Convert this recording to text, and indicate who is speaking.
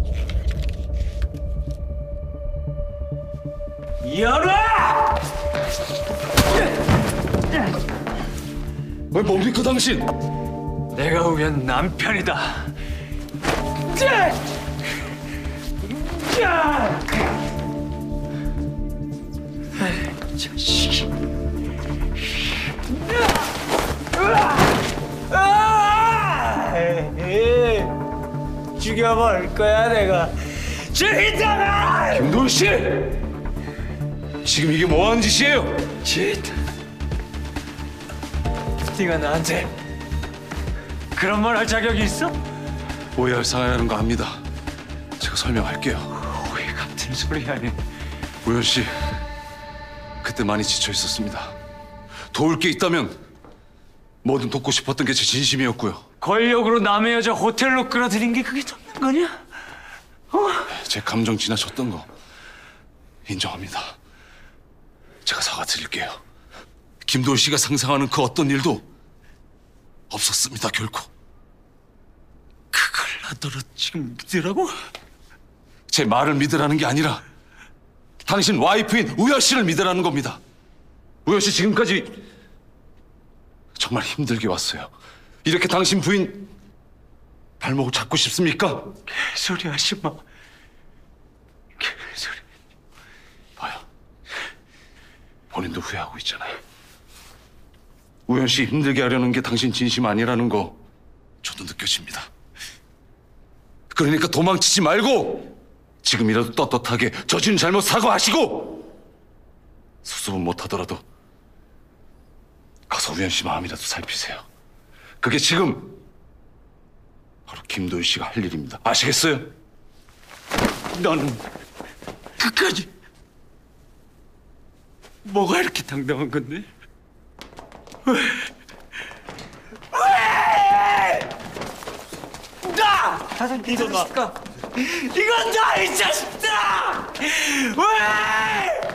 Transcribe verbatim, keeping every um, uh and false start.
Speaker 1: 열어!
Speaker 2: 왜 뭡니까 당신?
Speaker 1: 내가 우연 남편이다. 자식. 죽여버릴 거야 내가. 죽이다가.
Speaker 2: 김도희 씨! 지금 이게 뭐 하는 짓이에요?
Speaker 1: 짓. 네가 나한테 그런 말 할 자격이 있어?
Speaker 2: 오해할 상황이라는 거 압니다. 제가 설명할게요.
Speaker 1: 오해 같은 소리 하네.
Speaker 2: 우현 씨, 그때 많이 지쳐 있었습니다. 도울 게 있다면 뭐든 돕고 싶었던 게 제 진심이었고요.
Speaker 1: 권력으로 남의 여자 호텔로 끌어들인 게 그게 돕는 거냐? 어?
Speaker 2: 제 감정 지나쳤던 거 인정합니다. 제가 사과드릴게요. 김도희 씨가 상상하는 그 어떤 일도 없었습니다, 결코.
Speaker 1: 그걸 나더러 지금 믿으라고?
Speaker 2: 제 말을 믿으라는 게 아니라 당신 와이프인 우여 씨를 믿으라는 겁니다. 우여 씨 지금까지 정말 힘들게 왔어요. 이렇게 당신 부인 발목을 잡고 싶습니까?
Speaker 1: 개소리 하지 마. 개소리.
Speaker 2: 봐요. 본인도 후회하고 있잖아요. 우현 씨 힘들게 하려는 게 당신 진심 아니라는 거 저도 느껴집니다. 그러니까 도망치지 말고 지금이라도 떳떳하게 저지른 잘못 사과하시고 수습은 못하더라도 가서 우현 씨 마음이라도 살피세요. 그게 지금 바로 김도희 씨가 할 일입니다. 아시겠어요?
Speaker 1: 너는 끝까지 뭐가 이렇게 당당한 건데? 왜? 왜? 나! 이거 나! 이건 나, 이 자식들아! 왜?